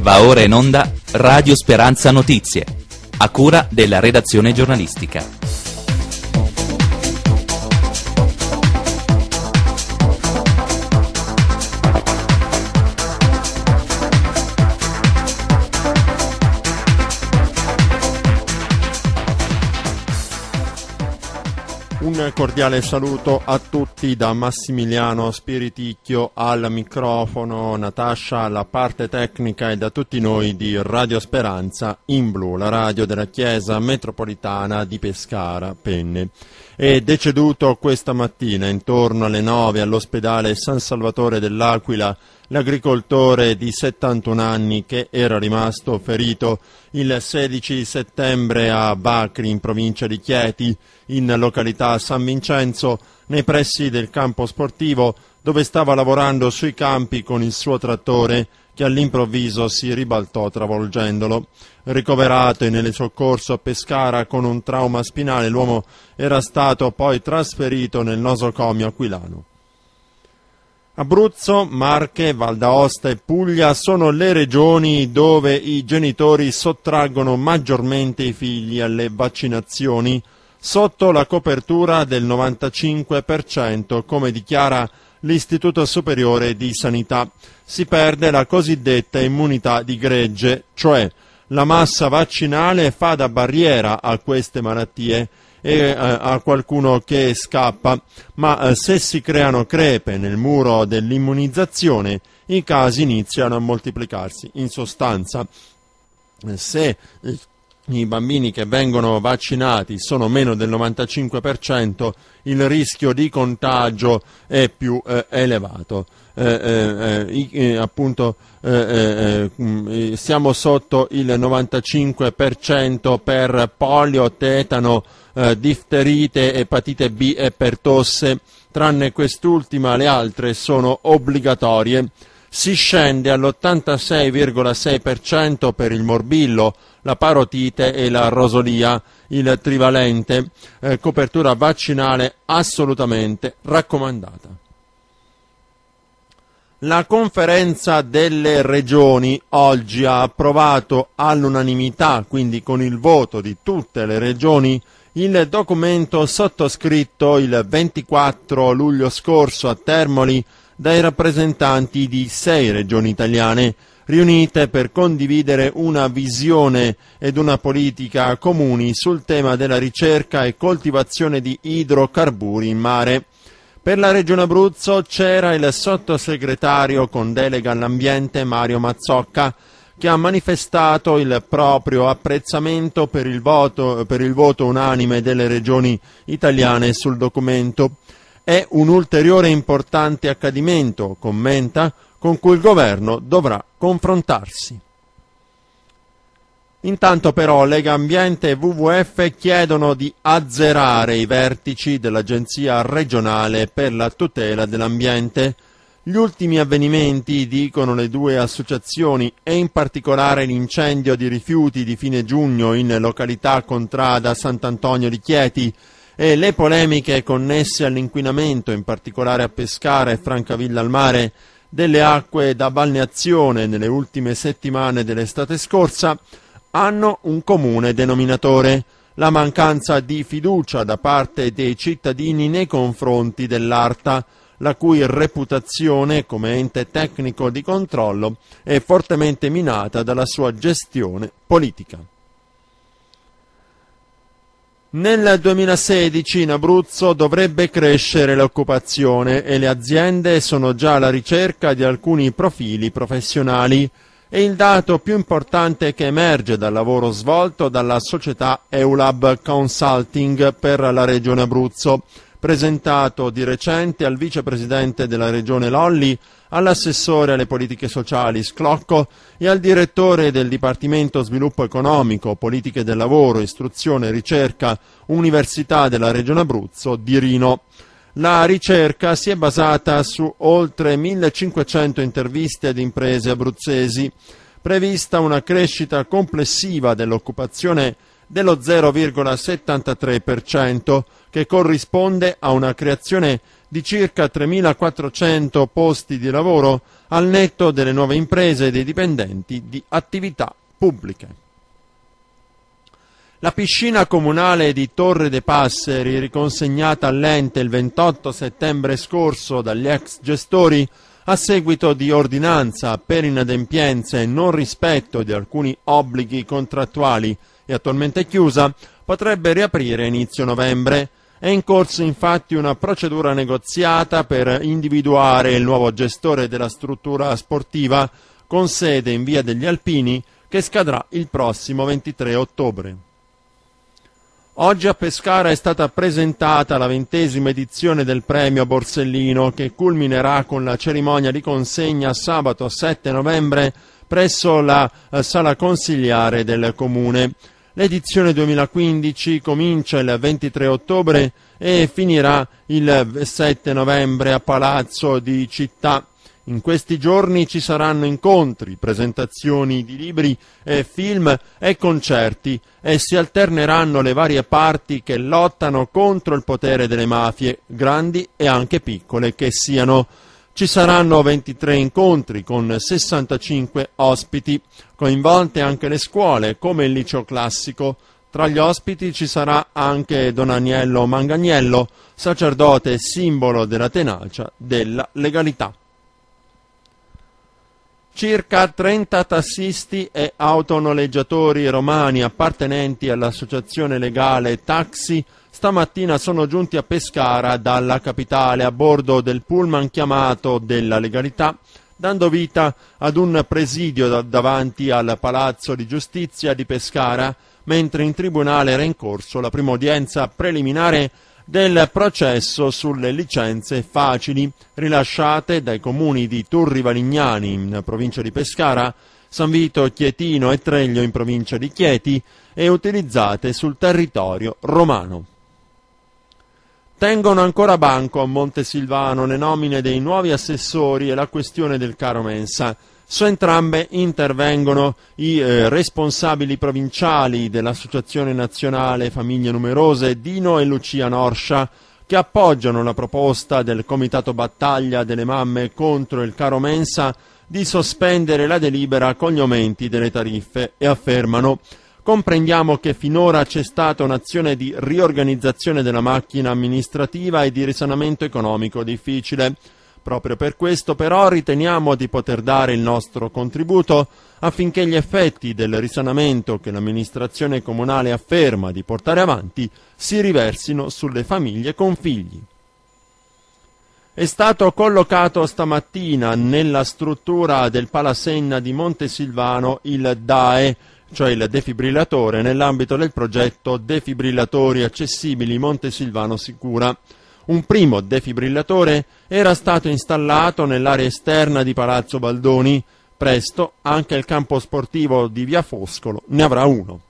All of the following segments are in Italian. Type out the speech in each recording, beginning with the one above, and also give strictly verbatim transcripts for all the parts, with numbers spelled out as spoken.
Va ora in onda Radio Speranza Notizie, a cura della redazione giornalistica. Un cordiale saluto a tutti da Massimiliano Spiriticchio al microfono, Natascia alla parte tecnica e da tutti noi di Radio Speranza in Blu, la radio della Chiesa Metropolitana di Pescara Penne. È deceduto questa mattina intorno alle nove all'ospedale San Salvatore dell'Aquila l'agricoltore di settantuno anni che era rimasto ferito il sedici settembre a Bacri, in provincia di Chieti, in località San Vincenzo, nei pressi del campo sportivo, dove stava lavorando sui campi con il suo trattore, che all'improvviso si ribaltò travolgendolo. Ricoverato e nelle soccorso a Pescara con un trauma spinale, l'uomo era stato poi trasferito nel nosocomio aquilano. Abruzzo, Marche, Val d'Aosta e Puglia sono le regioni dove i genitori sottraggono maggiormente i figli alle vaccinazioni, sotto la copertura del novantacinque per cento, come dichiara l'Istituto Superiore di Sanità. Si perde la cosiddetta immunità di gregge, cioè la massa vaccinale fa da barriera a queste malattie e eh, a qualcuno che scappa, ma eh, se si creano crepe nel muro dell'immunizzazione, i casi iniziano a moltiplicarsi. In sostanza, eh, se eh, i bambini che vengono vaccinati sono meno del novantacinque per cento, il rischio di contagio è più eh, elevato. Eh, eh, eh, appunto eh, eh, siamo sotto il novantacinque per cento per polio, tetano, eh, difterite, epatite B e per tosse. Tranne quest'ultima, le altre sono obbligatorie. Si scende all'ottantasei virgola sei per cento per il morbillo, la parotite e la rosolia, il trivalente, eh, copertura vaccinale assolutamente raccomandata. La conferenza delle regioni oggi ha approvato all'unanimità, quindi con il voto di tutte le regioni, il documento sottoscritto il ventiquattro luglio scorso a Termoli dai rappresentanti di sei regioni italiane, riunite per condividere una visione ed una politica comuni sul tema della ricerca e coltivazione di idrocarburi in mare. Per la Regione Abruzzo c'era il sottosegretario con delega all'ambiente Mario Mazzocca, che ha manifestato il proprio apprezzamento per il voto, per il voto unanime delle regioni italiane sul documento. È un ulteriore importante accadimento, commenta, con cui il governo dovrà confrontarsi. Intanto però Lega Ambiente e W W F chiedono di azzerare i vertici dell'Agenzia regionale per la tutela dell'ambiente. Gli ultimi avvenimenti, dicono le due associazioni, e in particolare l'incendio di rifiuti di fine giugno in località Contrada Sant'Antonio di Chieti e le polemiche connesse all'inquinamento, in particolare a Pescara e Francavilla al Mare, delle acque da balneazione nelle ultime settimane dell'estate scorsa, hanno un comune denominatore: la mancanza di fiducia da parte dei cittadini nei confronti dell'ARTA, la cui reputazione come ente tecnico di controllo è fortemente minata dalla sua gestione politica. Nel duemilasedici in Abruzzo dovrebbe crescere l'occupazione e le aziende sono già alla ricerca di alcuni profili professionali. È il dato più importante che emerge dal lavoro svolto dalla società Eulab Consulting per la Regione Abruzzo, presentato di recente al vicepresidente della Regione Lolli, all'assessore alle politiche sociali Sclocco e al direttore del Dipartimento Sviluppo Economico, Politiche del Lavoro, Istruzione e Ricerca, Università della Regione Abruzzo, Dirino. La ricerca si è basata su oltre millecinquecento interviste ad imprese abruzzesi, prevista una crescita complessiva dell'occupazione dello zero virgola settantatré per cento, che corrisponde a una creazione di circa tremilaquattrocento posti di lavoro al netto delle nuove imprese e dei dipendenti di attività pubbliche. La piscina comunale di Torre de' Passeri, riconsegnata all'ente il ventotto settembre scorso dagli ex gestori a seguito di ordinanza per inadempienze e non rispetto di alcuni obblighi contrattuali e attualmente chiusa, potrebbe riaprire a inizio novembre. È in corso infatti una procedura negoziata per individuare il nuovo gestore della struttura sportiva con sede in Via degli Alpini, che scadrà il prossimo ventitré ottobre. Oggi a Pescara è stata presentata la ventesima edizione del premio Borsellino, che culminerà con la cerimonia di consegna sabato sette novembre presso la sala consiliare del Comune. L'edizione duemilaquindici comincia il ventitré ottobre e finirà il sette novembre a Palazzo di Città. In questi giorni ci saranno incontri, presentazioni di libri, e film e concerti, e si alterneranno le varie parti che lottano contro il potere delle mafie, grandi e anche piccole che siano. Ci saranno ventitré incontri con sessantacinque ospiti, coinvolte anche le scuole come il liceo classico. Tra gli ospiti ci sarà anche Don Agnello Manganiello, sacerdote e simbolo della tenacia della legalità. Circa trenta tassisti e autonoleggiatori romani appartenenti all'associazione legale Taxi stamattina sono giunti a Pescara dalla capitale a bordo del pullman chiamato della legalità, dando vita ad un presidio davanti al Palazzo di Giustizia di Pescara, mentre in tribunale era in corso la prima udienza preliminare del processo sulle licenze facili rilasciate dai comuni di Turri Valignani in provincia di Pescara, San Vito, Chietino e Treglio in provincia di Chieti e utilizzate sul territorio romano. Tengono ancora banco a Montesilvano le nomine dei nuovi assessori e la questione del caro mensa. Su entrambe intervengono i eh, responsabili provinciali dell'Associazione Nazionale Famiglie Numerose Dino e Lucia Norscia, che appoggiano la proposta del Comitato Battaglia delle Mamme contro il caro mensa di sospendere la delibera con gli aumenti delle tariffe e affermano: comprendiamo che finora c'è stata un'azione di riorganizzazione della macchina amministrativa e di risanamento economico difficile. Proprio per questo però riteniamo di poter dare il nostro contributo affinché gli effetti del risanamento che l'amministrazione comunale afferma di portare avanti si riversino sulle famiglie con figli. È stato collocato stamattina nella struttura del Palasenna di Montesilvano il D A E, cioè il defibrillatore, nell'ambito del progetto Defibrillatori Accessibili Montesilvano Sicura. Un primo defibrillatore era stato installato nell'area esterna di Palazzo Baldoni. Presto anche il campo sportivo di Via Foscolo ne avrà uno.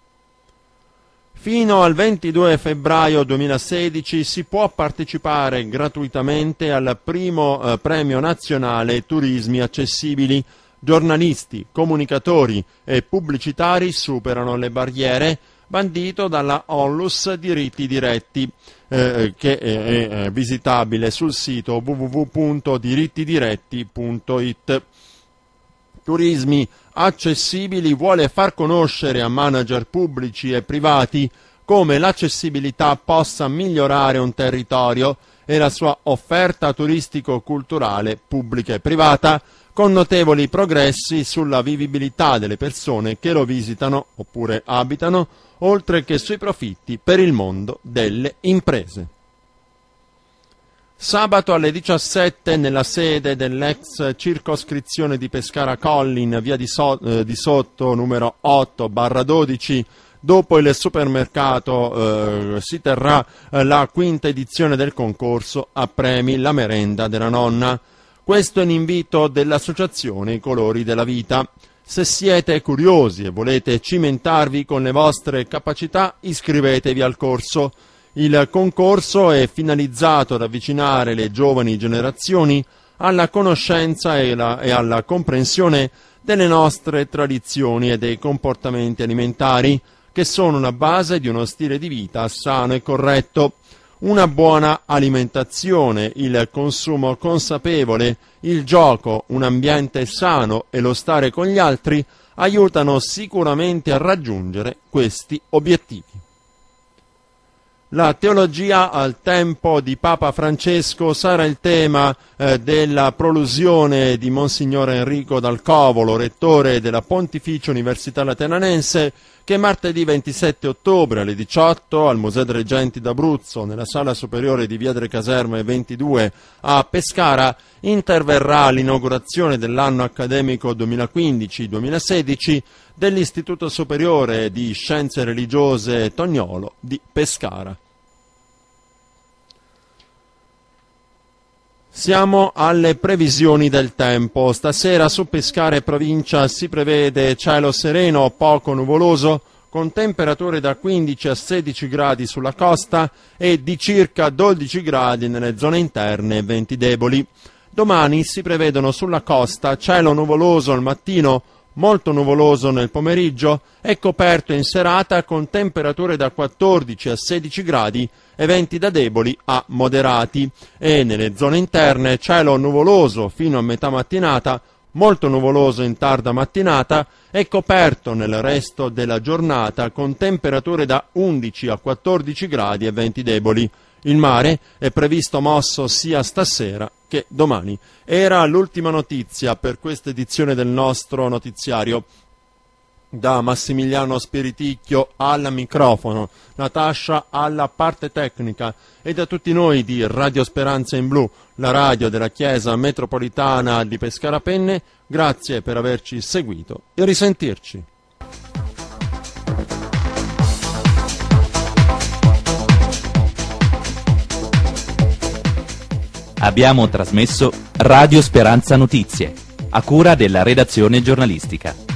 Fino al ventidue febbraio duemilasedici si può partecipare gratuitamente al primo eh, premio nazionale Turismi Accessibili. Giornalisti, comunicatori e pubblicitari superano le barriere, bandito dalla Onlus Diritti Diretti, eh, che è, è visitabile sul sito w w w punto diritti diretti punto i t. Turismi Accessibili vuole far conoscere a manager pubblici e privati come l'accessibilità possa migliorare un territorio e la sua offerta turistico-culturale pubblica e privata, con notevoli progressi sulla vivibilità delle persone che lo visitano oppure abitano, oltre che sui profitti per il mondo delle imprese. Sabato alle diciassette, nella sede dell'ex circoscrizione di Pescara Colli, in via di, so- eh, di Sotto numero otto barra dodici, dopo il supermercato eh, si terrà eh, la quinta edizione del concorso a premi La Merenda della Nonna. Questo è un invito dell'associazione I Colori della Vita. Se siete curiosi e volete cimentarvi con le vostre capacità, iscrivetevi al corso. Il concorso è finalizzato ad avvicinare le giovani generazioni alla conoscenza e, la, e alla comprensione delle nostre tradizioni e dei comportamenti alimentari, che sono la base di uno stile di vita sano e corretto. Una buona alimentazione, il consumo consapevole, il gioco, un ambiente sano e lo stare con gli altri aiutano sicuramente a raggiungere questi obiettivi. La teologia al tempo di Papa Francesco sarà il tema eh, della prolusione di Monsignore Enrico Dal Covolo, rettore della Pontificia Università Lateranense, che martedì ventisette ottobre alle diciotto al Museo dei Reggenti d'Abruzzo, nella Sala Superiore di Via delle Caserme ventidue a Pescara, interverrà all'inaugurazione dell'anno accademico duemilaquindici duemilasedici dell'Istituto Superiore di Scienze Religiose Toniolo di Pescara. Siamo alle previsioni del tempo. Stasera su Pescara e provincia si prevede cielo sereno, poco nuvoloso, con temperature da quindici a sedici gradi sulla costa e di circa dodici gradi nelle zone interne e venti deboli. Domani si prevedono sulla costa cielo nuvoloso al mattino, molto nuvoloso nel pomeriggio e coperto in serata con temperature da quattordici a sedici gradi e venti da deboli a moderati, e nelle zone interne cielo nuvoloso fino a metà mattinata, molto nuvoloso in tarda mattinata e coperto nel resto della giornata con temperature da undici a quattordici gradi e venti deboli. Il mare è previsto mosso sia stasera che domani. Era l'ultima notizia per questa edizione del nostro notiziario. Da Massimiliano Spiriticchio al microfono, Natascia alla parte tecnica e da tutti noi di Radio Speranza in Blu, la radio della Chiesa Metropolitana di Pescara Penne, grazie per averci seguito e risentirci. Abbiamo trasmesso Radio Speranza Notizie, a cura della redazione giornalistica.